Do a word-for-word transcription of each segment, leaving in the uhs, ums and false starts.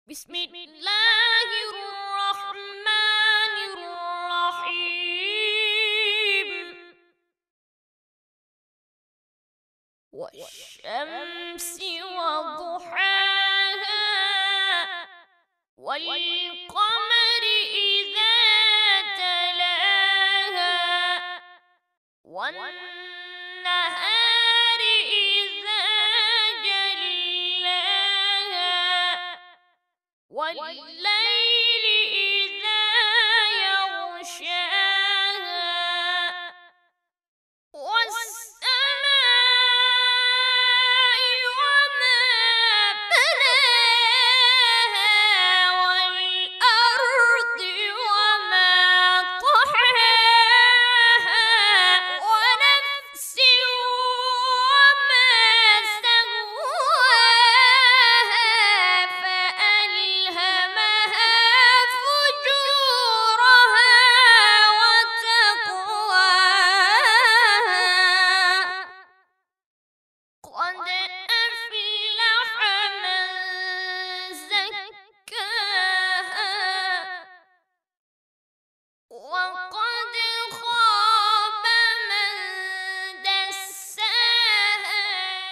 बिस्मिल्लाहिर्रहमानिर्रहीम वश्शम्सि वदुहाहा वल्क़मरि इज़ा तलाहा वन्नहारि इज़ा जल्लाहा वल्लैलि इज़ा यग़शाहा वस्समाइ वमा बनाहा वल्अर्दि वमा طحاها ونفس وما سواها فألهمها فجورها وتقواها قد أفلح من زكاها وقد خاب من دساها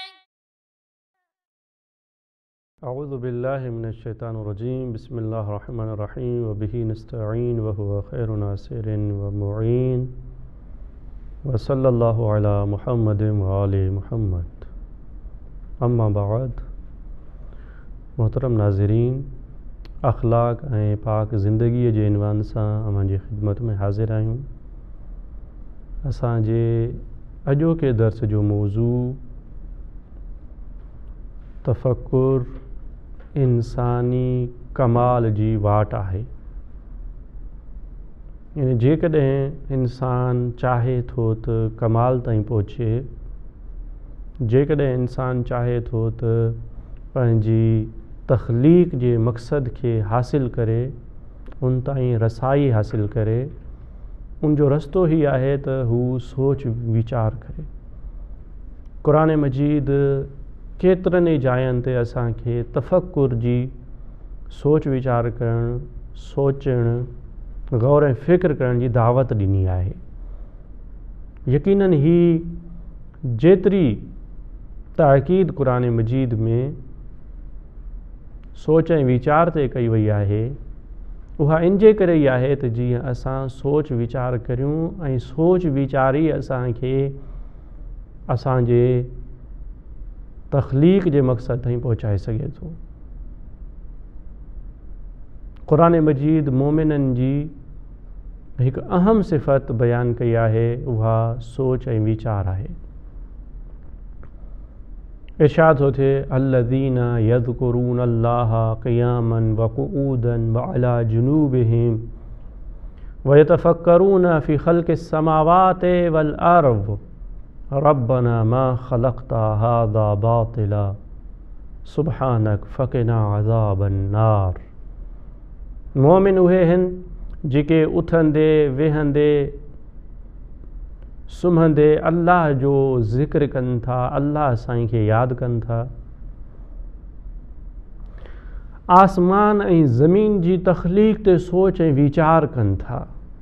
أعوذ بالله من الشيطان الرجيم بسم الله الرحمن الرحيم وبه نستعين وهو خير ناصر ومعين وصلى الله على محمد وآل محمد अम्मा बाद मोहतरम नाज़रीन, अख़लाक़ ऐं पाक ज़िंदगीअ जे इनवान सां अव्हां जी ख़िदमत में हाज़िर आहियूं। असांजे अॼोके दर्स जो मौज़ू तफ़क्कुर इंसानी कमाल जी वाट आहे। यानी जेकॾहिं इंसान चाहे थो त कमाल ताईं पहुचे, जेकॾहिं इंसान चाहे थो त पंहिंजी तख़लीक़ जे मक़सद खे हासिल करे, उन ताईं रसाई हासिल करे, उन जो रस्तो ही आहे त हू सोच वीचार करे। क़ुरान मजीद केतिरनि ई जायनि ते असांखे तफ़क्कुर जी सोच वीचार करणु, सोचणु, गौर ऐं फ़िक्र करण जी दावत ॾिनी आहे। यकीनन ही जेतिरी ताक़ीद क़ुरान मजीद में सोच ऐं वीचार ते कई वई आहे, उहा इन जे करे ई आहे त जीअं असां सोच वीचार करियूं ऐं सोच वीचार ई असांखे असांजे तख़लीक़ जे मक़सद ताईं पहुचाए सघे थो। क़ुरान मजीद मोमिननि जी हिकु अहम सिफ़त बयान कई आहे, उहा सोच ऐं वीचार आहे। इरशाद थो थिए अल्लज़ीना यज़कुरून अल्लाह क़ियामन व क़ुऊदन व अला जुनूबिहिम व यतफ़क्करून फ़ी ख़ल्क़िस समावाति वल अर्ज़ रब्बना मा ख़लक़्ता हाज़ा बातिला सुब्हानक फ़क़िना अज़ाबन नार। मोमिन उहे आहिनि जेके उथंदे वेहंदे सुम्हंदे अल्लाह जो ज़िक्र कनि था, अल्लाह साईं खे यादि कनि था, आसमान ऐं ज़मीन जी तख़लीक़ ते सोच ऐं वीचार कनि था।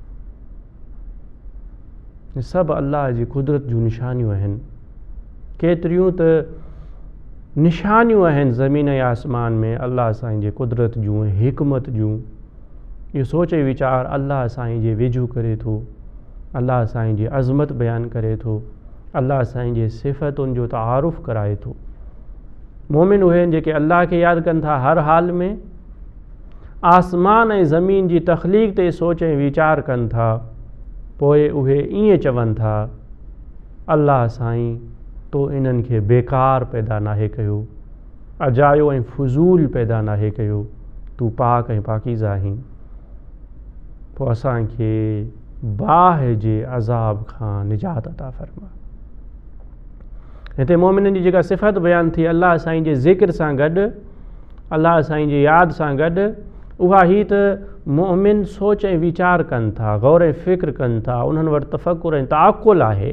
सभु अल्लाह जी कुदरत जूं निशानियूं आहिनि। केतिरियूं त निशानियूं आहिनि ज़मीन ऐं आसमान में अल्लाह साईं जे कुदरत जूं, हिकमत जूं। इहो सोच ऐं वीचार अल्लाह साईं जे वेझो करे थो, अल्लाह साईं जी अज़मत बयानु करे थो, अल्लाह साईं जे सिफ़तुनि जो तारुफ़ कराए थो। मोमिन उहे आहिनि जेके अल्लाह खे यादि कनि था हर हाल में, आसमान ऐं ज़मीन जी तख़लीक़ ते सोच ऐं वीचार कनि था, पोइ उहे ईअं चवनि था अल्लाह साईं तो इन्हनि खे बेकार पैदा नाहे कयो, अजायो ऐं फुज़ूल पैदा नाहे कयो, तूं पाक ऐं पाकीज़ा आहीं। पोइ असांखे बाह जे अज़ाब खां निजात अता फ़रमा। हिते मोमिननि जी जेका सिफ़त बयानु थी अल्लाह साईं जे ज़िक्र सां गॾु, अल्लाह साईं जे यादि सां गॾु, उहा ही त मोमिन सोच ऐं वीचार कनि था, गौर ऐं फ़िक्र कनि था, उन्हनि वटि तफ़क्कुर ऐं ताक़ुल आहे।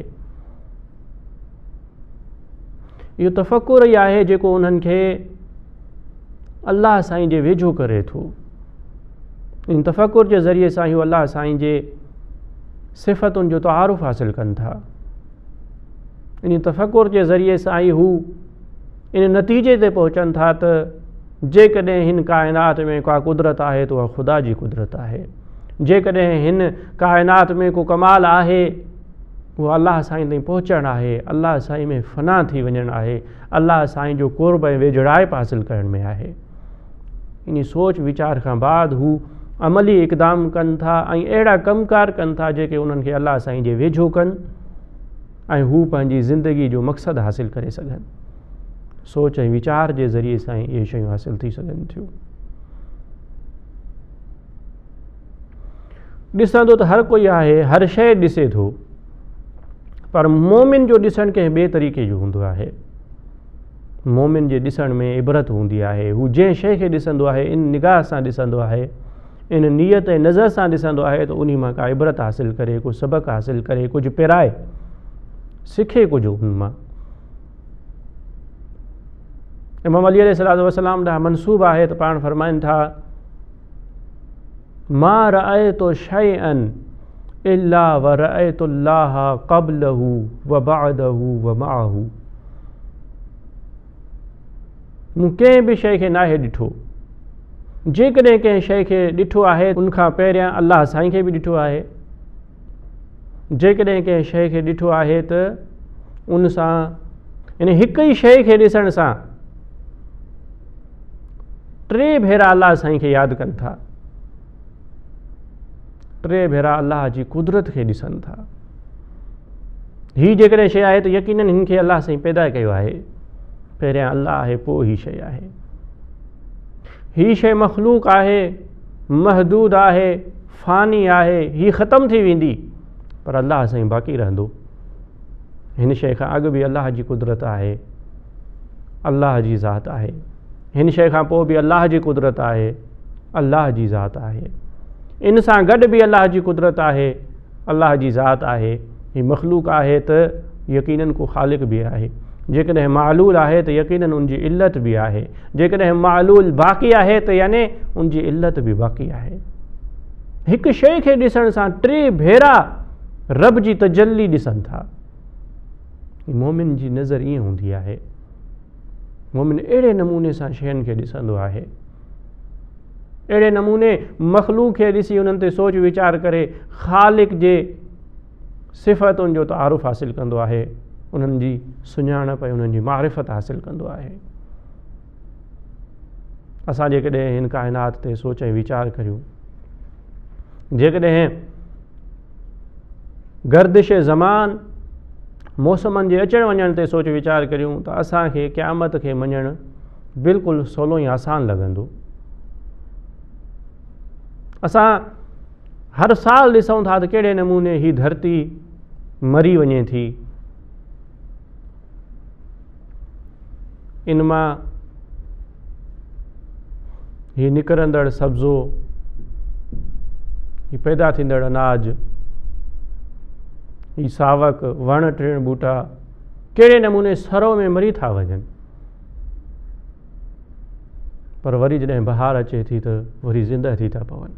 इहो तफ़क्कुर ई आहे जेको उन्हनि खे अल्लाह साईं जे वेझो करे थो। इन तफ़कुर जे ज़रिए सां इहो अल्लाह साईं जे सिफ़तुनि जो तारुफ़ हासिल कनि था। इन तफ़कुर जे ज़रिए सां ई हू इन नतीजे ते पहुचनि था त जेकॾहिं हिन काइनात में का कुदरत आहे त उहा ख़ुदा जी कुदरत आहे, जेकॾहिं हिन काइनात में को कमाल आहे उहो अल्लाह साईं ताईं पहुचणु आहे, अल्लाह साईं में फ़ना थी वञणु आहे, अल्लाह साईं जो क़ुर्ब ऐं वेझड़ाइप हासिल करण में आहे। इन सोच वीचार खां बाद हू अमली इक़दाम कनि था ऐं अहिड़ा कमकार कनि था जेके उन्हनि खे अल्लाह साईं जे वेझो कनि ऐं हू पंहिंजी ज़िंदगी जो मक़सदु हासिल करे सघनि। सोच ऐं वीचार जे ज़रिए सां ई इहे शयूं हासिल थी सघनि थियूं। ॾिसंदो त हर कोई आहे, हर शइ ॾिसे थो, पर मोमिन जो ॾिसणु कंहिं ॿिए तरीक़े जो हूंदो आहे। मोमिन जे ॾिसण में इबरत हूंदी आहे। हू जंहिं शइ खे ॾिसंदो आहे इन निगाह सां ॾिसंदो आहे, इन नियत ऐं नज़र सां ॾिसंदो आहे त उन मां का इबरत हासिल करे, को सबक़ हासिल करे, कुझु पिराए, सिखे कुझु उन मां। इमाम अली अलैहिस्सलातु वस्सलाम ॾांहुं मनसूब आहे त पाण फरमाइनि था मा रअयतु शैअन इल्ला व रअयतुल्लाह क़ब्लहु व बअदहु व मअहु। मूं कंहिं बि शइ खे नाहे ॾिठो, जेकॾहिं कंहिं शइ खे ॾिठो आहे उनखां पहिरियां अल्लाह साईं खे बि ॾिठो आहे, जेकॾहिं कंहिं शइ खे ॾिठो आहे त उन सां इन हिक ई शइ खे ॾिसण सां टे भेरा अल्लाह साईं खे यादि कनि था, टे भेरा अल्लाह जी कुदरत खे ॾिसनि था। हीअ जेकॾहिं शइ आहे त यकीनन हिन खे अल्लाह साईं पैदा कयो आहे, पहिरियां अल्लाह आहे पोइ हीअ शइ आहे। हीअ शइ मख़लूक़ आहे, महदूद आहे, फ़ानी आहे, हीअ ख़तमु थी वेंदी, पर अल्लाह साईं बाक़ी रहंदो। हिन शइ खां अॻु बि अल्लाह जी कुदरत आहे, अल्लाह जी ज़ात आहे। हिन शइ खां पोइ बि अल्लाह जी कुदरत आहे, अल्लाह जी ज़ात आहे। इन सां गॾु बि अल्लाह जी कुदरत आहे, अल्लाह जी ज़ात आहे। हीअ मख़लूक़ आहे त यकीनन को ख़ालिक़ बि आहे। जेकॾहिं मालूल आहे त यकीनन उनजी इल्लत बि आहे, जेकॾहिं मालूल बाक़ी आहे त यानी उनजी इल्लत बि बाक़ी आहे। हिकु शइ खे ॾिसण सां टे भेरा रब जी तजल्ली ॾिसनि था। मोमिन जी नज़र ईअं हूंदी आहे। मोमिन अहिड़े नमूने सां शयुनि खे ॾिसंदो आहे, अहिड़े नमूने मख़लूक़ खे ॾिसी उन्हनि ते सोच वीचार करे ख़ालिक़ जे सिफ़तुनि जो तारुफ़ हासिल कंदो आहे, उन्हनि जी सुञाणप ऐं उन्हनि जी मारिफ़त हासिल कंदो आहे। असां जेकॾहिं हिन काइनात ते सोच ऐं वीचार करियूं, जेकॾहिं गर्दिश ज़मान मौसमनि जे अचण वञण ते सोच वीचार करियूं त असांखे क़यामत खे मञणु बिल्कुलु सवलो ऐं आसान लॻंदो। असां हर साल ॾिसूं था त कहिड़े नमूने ही धरती मरी वञे थी, इन मां ही निकिरंदड़ सब्ज़ो, ही पैदा थींदड़ अनाज, ही सावक, वण टिण ॿूटा कहिड़े नमूने सरो में मरी था वञनि, पर वरी जॾहिं बहार अचे थी त वरी ज़िंदा थी था पवनि।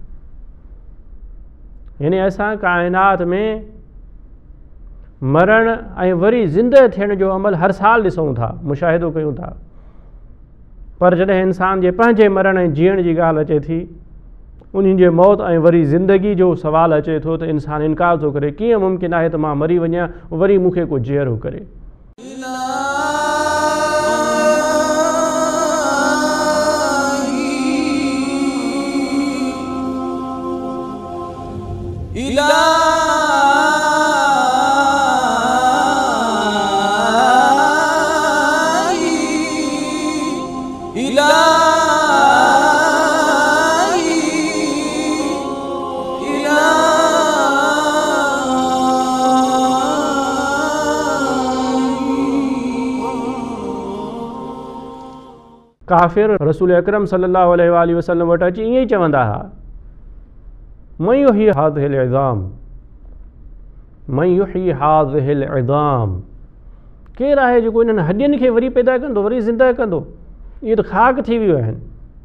यानी असां काइनात में मरण ऐं वरी ज़िंदह थियण जो अमल हर साल ॾिसूं था, मुशाहिदो कयूं था, पर जॾहिं इंसान जे पंहिंजे मरण ऐं जीअण जी ॻाल्हि अचे थी, उन्हनि जे मौत ऐं वरी ज़िंदगी जो सुवालु अचे थो त इंसान इनकार थो करे, कीअं मुमकिन आहे त मां मरी वञा वरी मूंखे को जीअरो करे। काफ़िर रसूल अकरम सल्लल्लाहु अलैहि वसल्लम वटि अची ईअं ई चवंदा हुआ, मैं युही हाज़िहिल इज़ाम, मैं युही हाज़िहिल इज़ाम, केरु आहे जेको इन्हनि हॾियुनि खे वरी पैदा कंदो, वरी ज़िंदा कंदो? इहे त ख़ाक थी वियूं आहिनि,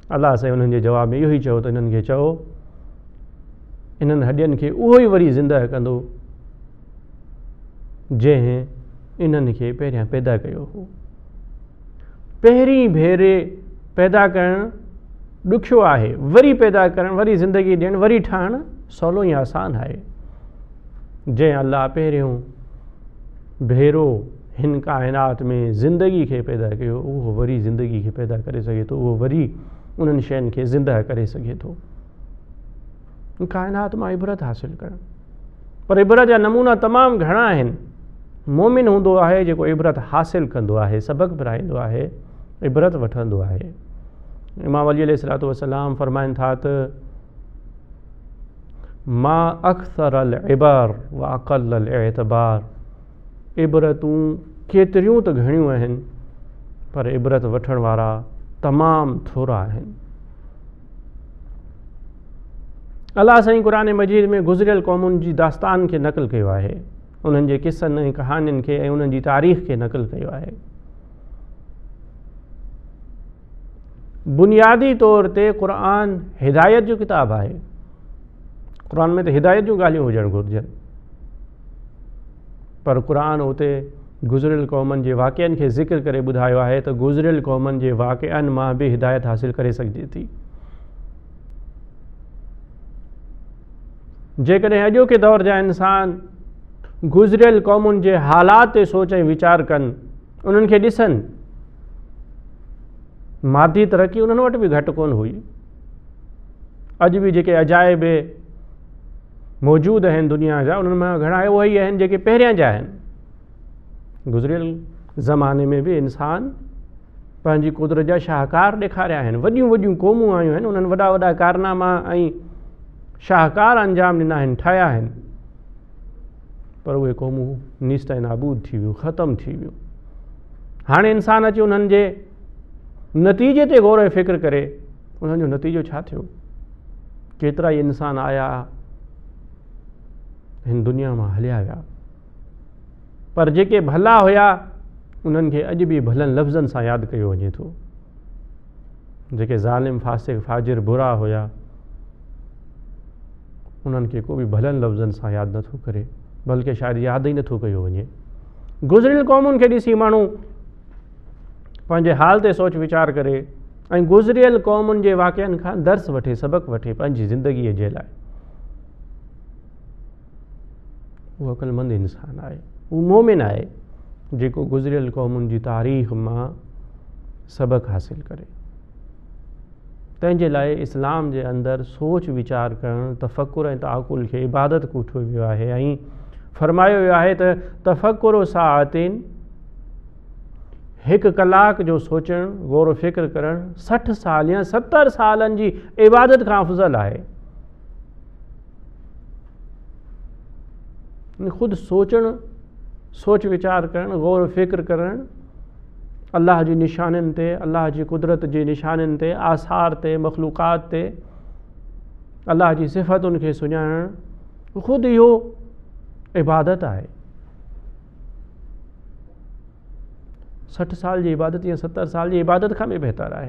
अलाह साईं उन्हनि जे जवाब में इहो ई चयो त इन्हनि खे चओ इन्हनि हॾियनि खे उहो ई वरी ज़िंदह कंदो जंहिं इन्हनि खे पहिरियां पैदा कयो हो। पहिरीं भेरे पैदा करणु ॾुखियो आहे, वरी पैदा करणु, वरी ज़िंदगी ॾियणु, वरी ठाहिणु सवलो ई आसान आहे। जंहिं अलाह पहिरियों भेरो हिन काइनात में ज़िंदगी खे पैदा कयो उहो वरी ज़िंदगी खे पैदा करे सघे थो, उहो वरी उन्हनि शयुनि खे ज़िंदह करे सघे थो। काइनात मां इबरत हासिलु करणु, पर इबरत जा नमूना तमामु घणा आहिनि। मोमिन हूंदो आहे जेको इबरत हासिलु कंदो आहे, सबक़ विराईंदो आहे, इबरत वठंदो आहे। इमाम अली अलैहिस्सलातु वस्सलाम फरमाइनि था त मा अक्सर अल इबर व अक़ल अल एतबार, इबरतूं केतिरियूं त घणियूं आहिनि पर इबरत वठण वारा तमामु थोरा आहिनि। अलाह साईं क़ुरान मजीद में गुज़िरियल क़ौमुनि जी दास्तान खे नक़ल कयो आहे, उन्हनि जे किस्सनि ऐं कहानियुनि खे ऐं उन्हनि जी तारीख़ खे नक़ल कयो आहे। बुनियादी तौर ते क़ुरान हिदायत जो किताबु आहे। क़ुरान में त हिदायत जूं ॻाल्हियूं हुजणु घुरिजनि, पर क़ुरान उते गुज़िरियल क़ौमनि जे वाक़िअनि खे ज़िक्र करे ॿुधायो आहे त गुज़िरियल क़ौमनि जे वाक़िअनि मां बि हिदायत हासिलु करे सघिजे थी। जेकॾहिं अॼोके दौर जा इंसान गुज़िरियल क़ौमुनि जे हालात ते सोच ऐं वीचार कनि, उन्हनि खे ॾिसनि, मादी तरक़ी उन्हनि वटि बि घटि कोन हुई। अॼु बि जेके अजाइब मौजूदु आहिनि दुनिया जा, उन्हनि मां घणा उहे ई आहिनि जेके पहिरियां जा आहिनि। गुज़िरियल ज़माने में बि इंसान पंहिंजी कुदरत जा शाहकार ॾेखारिया आहिनि। वॾियूं वॾियूं क़ौमूं आयूं आहिनि, उन्हनि वॾा वॾा कारनामा ऐं शाहकार अंजाम ॾिना आहिनि, ठाहिया आहिनि, पर उहे क़ौमूं नीस्त ऐं नाबूद थी वियूं, ख़तमु थी वियूं। हाणे इंसान अची उन्हनि जे नतीजे ते गौर फ़िक्र करे, उन्हनि जो नतीजो छा थियो? केतिरा ई इंसान आया हिन दुनिया मां हलिया विया, पर जेके भला हुया उन्हनि खे अॼु बि भलनि लफ़्ज़नि सां यादि कयो वञे थो। जेके ज़ालिम फासिक़ फाजिर बुरा हुया उन्हनि खे को बि भलनि लफ़्ज़नि सां यादि नथो करे, बल्कि शायदि यादि ई नथो कयो वञे। गुज़िरियल क़ौमुनि खे ॾिसी माण्हू पंहिंजे हाल ते सोच वीचार करे ऐं गुज़िरियल क़ौमुनि जे वाक़िअनि खां दर्स वठे, सबक़ वठे पंहिंजी ज़िंदगीअ जे लाइ। उहो अक़लमंद इंसान आहे, उहो मोमिन आहे जेको गुज़िरियल क़ौमुनि जी तारीख़ मां सबक़ हासिलु करे। तंहिंजे लाइ इस्लाम जे अंदरि सोच वीचार करणु, तफ़क्कुर ऐं ताक़ुल खे इबादत कोठियो वियो आहे ऐं फरमायो वियो आहे त तफ़क्कुर साअतिन, हिकु कलाक जो सोचणु, गौर फ़िक्र करणु सठि साल या सतरि सालनि जी इबादत खां अफ़ज़ल आहे। ख़ुदि सोचणु, सोच वीचार करणु, गौर फ़िक्र करणु, अल्लाह जी निशानियुनि ते, अल्लाह जी कुदरत जी निशानियुनि ते, आसार ते, मख़लूक़ात ते, अल्लाह जी सिफ़तुनि खे सुञाणणु, ख़ुदि इहो इबादत आहे। सठि साल जी इबादत या सतरि साल जी इबादत खां बि बहितर आहे,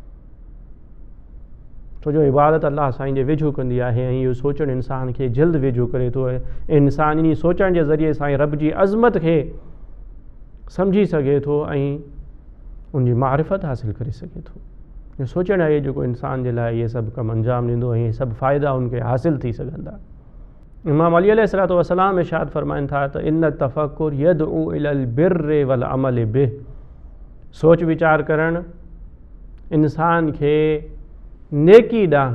छो जो इबादत अल्लाह साईं जे वेझो कंदी आहे ऐं इहो सोचणु इंसान खे जल्द वेझो करे थो। ऐं इंसान इन सोचण जे ज़रिए सां रब जी अज़मत खे सम्झी सघे थो ऐं उनजी मारिफत हासिलु करे सघे थो। सोचणु आहे जेको इंसान जे लाइ इहे सभु कमु अंजाम ॾींदो ऐं इहे सभु फ़ाइदा उनखे हासिलु थी सघंदा। इमाम अली अलैहिस्सलातु वस्सलाम इरशाद फरमाइनि था त इन तफ़क्कुर यदउ इलल बिर्रि वल अमल बिह, सोच वीचार करणु इंसान खे नेकी ॾांहुं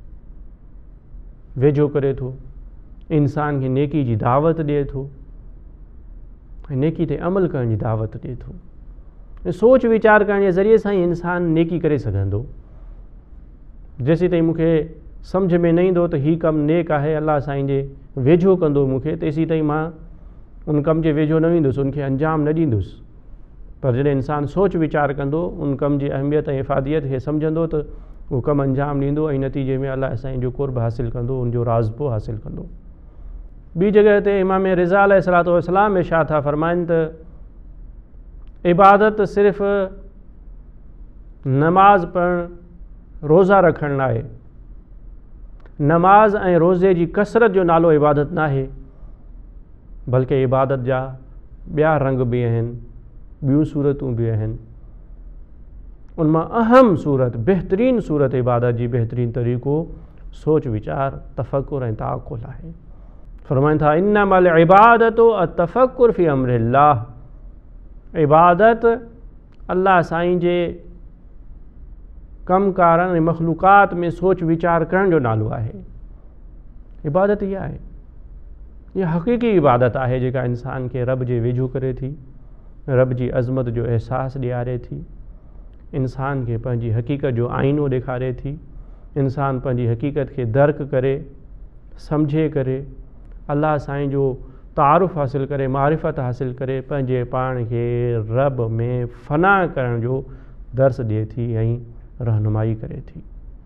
वेझो करे थो, इंसान खे नेकी जी दावत ॾिए थो ऐं नेकी ते अमल करण जी दावत ॾिए थो। ऐं सोच वीचार करण जे ज़रिए सां ई इंसान नेकी करे सघंदो। जेसीं ताईं मूंखे सम्झ में न ईंदो त हीउ कमु नेक आहे, अलाह साईं जे वेझो कंदो मूंखे, तेसीं ताईं मां उन कम जे वेझो न वेंदुसि, उनखे अंजाम न ॾींदुसि। पर जॾहिं इंसान सोच वीचार कंदो, उन कम जी अहमियत ऐं इफ़ादियत खे सम्झंदो त उहो कमु अंजाम ॾींदो ऐं नतीजे में अलाह साईं जो क़ुर्ब हासिलु कंदो, उनजो राज़पो हासिलु कंदो। ॿी जॻह ते इमाम रिज़ा अलैहिस्सलातु वस्सलाम इरशाद था फरमाइनि त इबादत सिर्फ़ु नमाज़ पढ़णु, रोज़ा रखण लाइ नमाज़ ऐं रोज़े जी कसरत जो नालो इबादत न आहे, बल्कि इबादत जा ॿिया रंग बि आहिनि, ॿियूं सूरतूं बि आहिनि। उन मां अहम सूरत, बहितरीन सूरत इबादत जी बहितरीन तरीक़ो सोच वीचार, तफ़क्कुर ऐं ताक़ुल आहे। फरमाइनि था इन्नमल इबादतु अतफ़क्कुर फ़ी अम्रिल्लाह। इबादत अल्लाह साईं जे कमकारनि ऐं मख़लूक़ात में सोच वीचार करण जो नालो आहे। इबादत इहा आहे, इहा हक़ीक़ी इबादत आहे जेका इंसान खे रब जे वेझो करे थी, रब जी अज़मत जो अहसासु ॾियारे थी, इंसान खे पंहिंजी हक़ीक़त जो आईनो ॾेखारे थी, इंसान पंहिंजी हक़ीक़त खे दर्क करे सम्झे करे अल्लाह साईं जो तारुफ़ हासिल करे, मारिफ़त हासिल करे पंहिंजे पाण खे रब में फ़ना करण जो दर्स ॾिए थी ऐं रहनुमाई करे थी।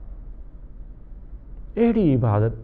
अहिड़ी इबादत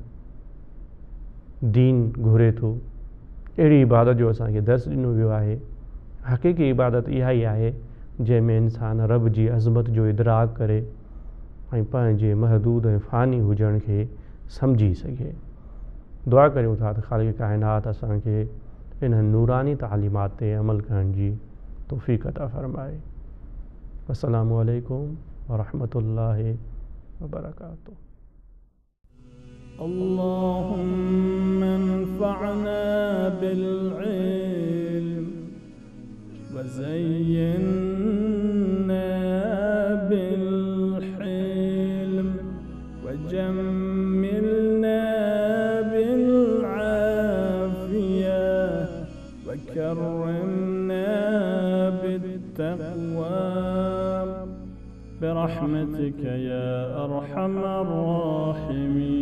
दीन घुरे थो, अहिड़ी इबादत जो असांखे दर्स ॾिनो वियो आहे। हक़ीक़ी इबादत इहा ई आहे जंहिंमें इंसान रब जी अज़मत जो इदराक करे ऐं पंहिंजे महदूद ऐं फ़ानी हुजण खे सम्झी सघे। दुआ करियूं था त ख़ालिक़ काइनात असांखे इन्हनि नूरानी तालीमात ते अमल करण जी तौफ़ीक़ अता फ़रमाए। अस्सलामु अलैकुम वरहमतुल्लाहि वबरकातुहू। अल्लाहुम्मा अन्फ़अना बिल-इल्म वज़य्यिन्ना बिल-हिल्म वजम्मिलना बिल-आफ़िया वकर्रिमना बित-तक़वा برحمتك يا أرحم الراحمين।